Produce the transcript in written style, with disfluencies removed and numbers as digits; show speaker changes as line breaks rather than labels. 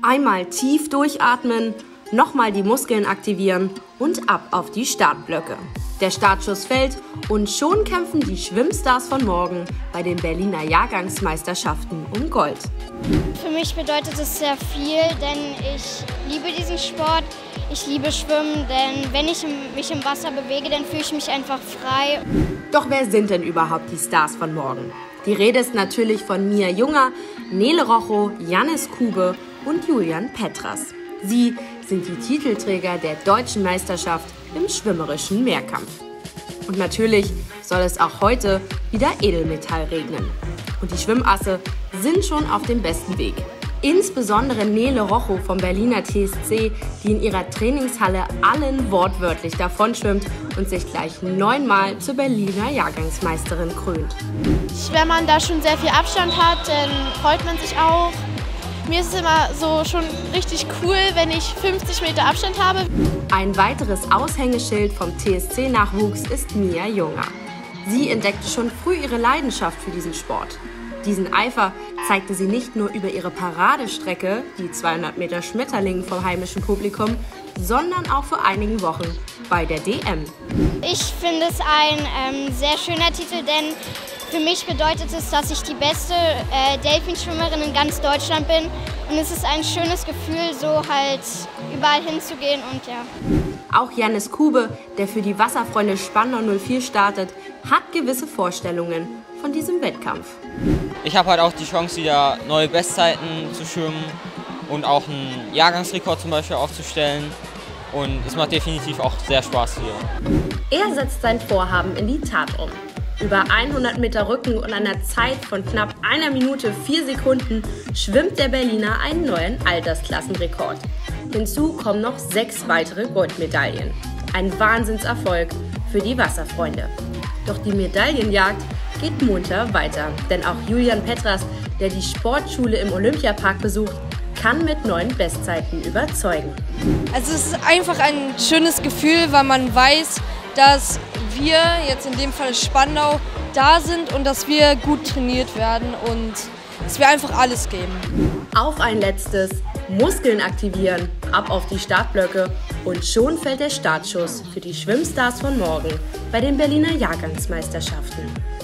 Einmal tief durchatmen, nochmal die Muskeln aktivieren und ab auf die Startblöcke. Der Startschuss fällt und schon kämpfen die Schwimmstars von morgen bei den Berliner Jahrgangsmeisterschaften um Gold.
Für mich bedeutet es sehr viel, denn ich liebe diesen Sport. Ich liebe Schwimmen, denn wenn ich mich im Wasser bewege, dann fühle ich mich einfach frei.
Doch wer sind denn überhaupt die Stars von morgen? Die Rede ist natürlich von Mia Junger, Nele Rochow, Jannis Kube und Julian Petras. Sie sind die Titelträger der deutschen Meisterschaft im schwimmerischen Mehrkampf. Und natürlich soll es auch heute wieder Edelmetall regnen. Und die Schwimmasse sind schon auf dem besten Weg. Insbesondere Nele Rochow vom Berliner TSC, die in ihrer Trainingshalle allen wortwörtlich davonschwimmt und sich gleich 9-mal zur Berliner Jahrgangsmeisterin krönt.
Wenn man da schon sehr viel Abstand hat, dann freut man sich auch. Mir ist es immer so schon richtig cool, wenn ich 50 Meter Abstand habe.
Ein weiteres Aushängeschild vom TSC-Nachwuchs ist Mia Junger. Sie entdeckte schon früh ihre Leidenschaft für diesen Sport. Diesen Eifer zeigte sie nicht nur über ihre Paradestrecke, die 200 Meter Schmetterling vom heimischen Publikum, sondern auch vor einigen Wochen bei der DM.
Ich finde es ein sehr schöner Titel, denn für mich bedeutet es, dass ich die beste Delfinschwimmerin in ganz Deutschland bin. Und es ist ein schönes Gefühl, so halt überall hinzugehen und ja.
Auch Jannis Kube, der für die Wasserfreunde Spandau 04 startet, hat gewisse Vorstellungen von diesem Wettkampf.
Ich habe halt auch die Chance, wieder neue Bestzeiten zu schwimmen und auch einen Jahrgangsrekord zum Beispiel aufzustellen. Und es macht definitiv auch sehr Spaß hier.
Er setzt sein Vorhaben in die Tat um. Über 100 Meter Rücken und einer Zeit von knapp 1 Minute 4 Sekunden schwimmt der Berliner einen neuen Altersklassenrekord. Hinzu kommen noch 6 weitere Goldmedaillen. Ein Wahnsinnserfolg für die Wasserfreunde. Doch die Medaillenjagd geht munter weiter, denn auch Julian Petras, der die Sportschule im Olympiapark besucht, kann mit neuen Bestzeiten überzeugen.
Also es ist einfach ein schönes Gefühl, weil man weiß, dass wir, jetzt in dem Fall Spandau, da sind und dass wir gut trainiert werden und dass wir einfach alles geben.
Auf ein letztes, Muskeln aktivieren, ab auf die Startblöcke und schon fällt der Startschuss für die Schwimmstars von morgen bei den Berliner Jahrgangsmeisterschaften.